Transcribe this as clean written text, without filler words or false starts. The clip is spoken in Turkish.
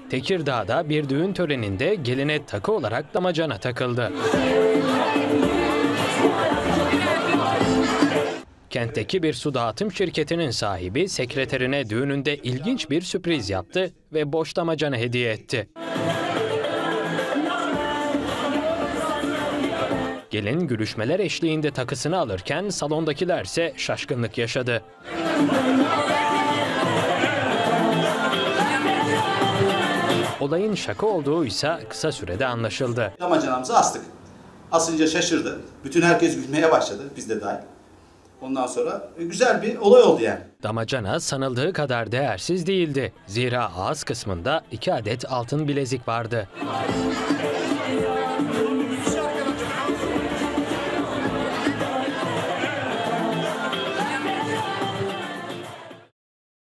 Tekirdağ'da bir düğün töreninde geline takı olarak damacana takıldı. Kentteki bir su dağıtım şirketinin sahibi sekreterine düğününde ilginç bir sürpriz yaptı ve boş damacana hediye etti. Gelin gülüşmeler eşliğinde takısını alırken salondakilerse şaşkınlık yaşadı. Olayın şaka olduğu ise kısa sürede anlaşıldı. Damacanamızı astık. Asınca şaşırdı. Bütün herkes gülmeye başladı, biz de dahil. Ondan sonra güzel bir olay oldu yani. Damacana sanıldığı kadar değersiz değildi. Zira ağız kısmında 2 adet altın bilezik vardı.